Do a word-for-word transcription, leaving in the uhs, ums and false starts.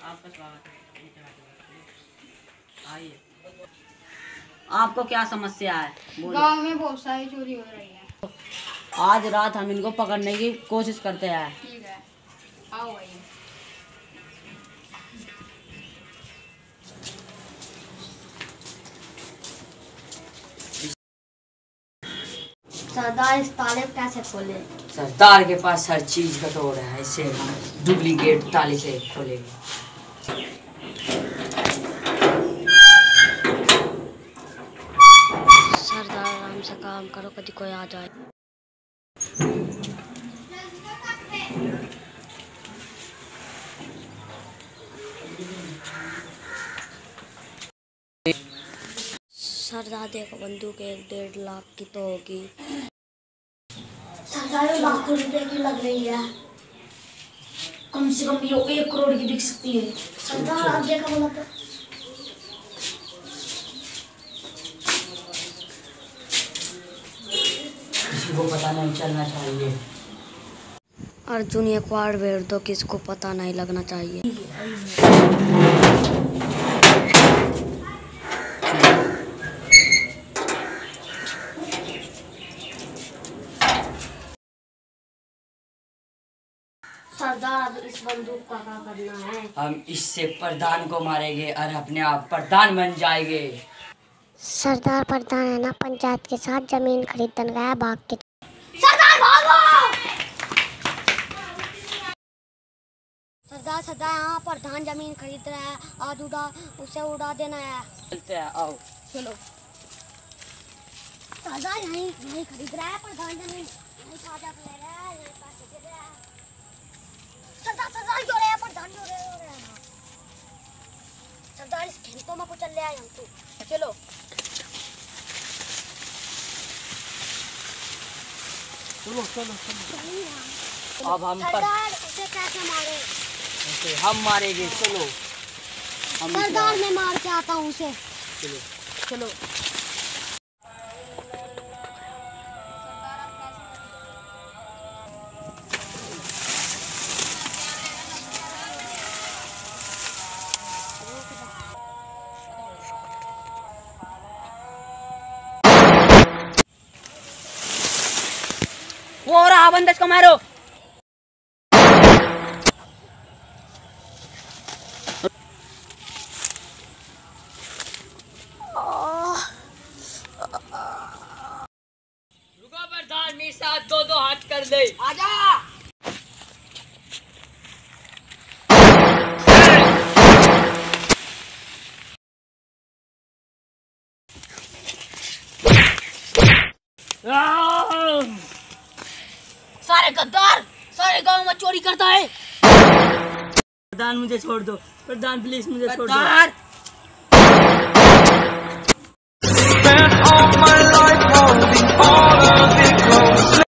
आपका स्वागत है। आइए, आपको क्या समस्या है? गांव में बहुत सारी चोरी हो रही है। आज रात हम इनको पकड़ने की कोशिश करते हैं। ठीक है, आओ भाई। सरदार इस ताले को कैसे खोले? सरदार के पास हर चीज का तोड़ है, इसे हम डुप्लीकेट ताले से खोलेंगे। सरदार आराम से काम करो, कभी कोई आ जाए। सरदार देखो, बंदूक एक डेढ़ लाख की तो होगी। सरदार लाखों रुपए की लग रही है, कम से कम ये एक करोड़ की बिक सकती है। सरदार आगे का बोला तो किसी को पता नहीं चलना चाहिए। अर्जुन एक बार भेड़ दो, किसको पता नहीं लगना चाहिए। सरदार अब इस बंदूक का क्या करना है? हम इससे प्रधान को मारेंगे और अपने आप प्रधान बन जाएंगे। सरदार प्रधान है ना, पंचायत के साथ जमीन खरीदने गया भाग के। सरदार भागो! सरदार सरदार यहाँ प्रधान जमीन खरीद रहा है, आज उड़ा उसे उड़ा देना है। चलते हैं, आओ चलो। सरदार यहीं यहीं खरीद रहा है प्रधान जमीन, यहीं कागज ले रहा है, यहीं पैसे दे रहा है। सरदार सरदार क्यों रहे हैं प्रधान क्यों रहे हो रहे हैं? सरदार इस खेतों में कुछ ले आए हम तो। चलो चलो चलो चलो। अब हम पर सरदार उसे कैसे मारे? ऐसे हम मारेंगे। चलो हम सरदार मैं मार के आता हूँ उसे। चलो चलो। वो रहा, बंदश को मारो। रुको प्रधान, मेरे साथ दो दो हाथ कर दे। आजा। सारे गद्दार सारे गांव में चोरी करता है। प्रधान मुझे छोड़ दो, प्रधान प्लीज मुझे छोड़ दो। गद्दार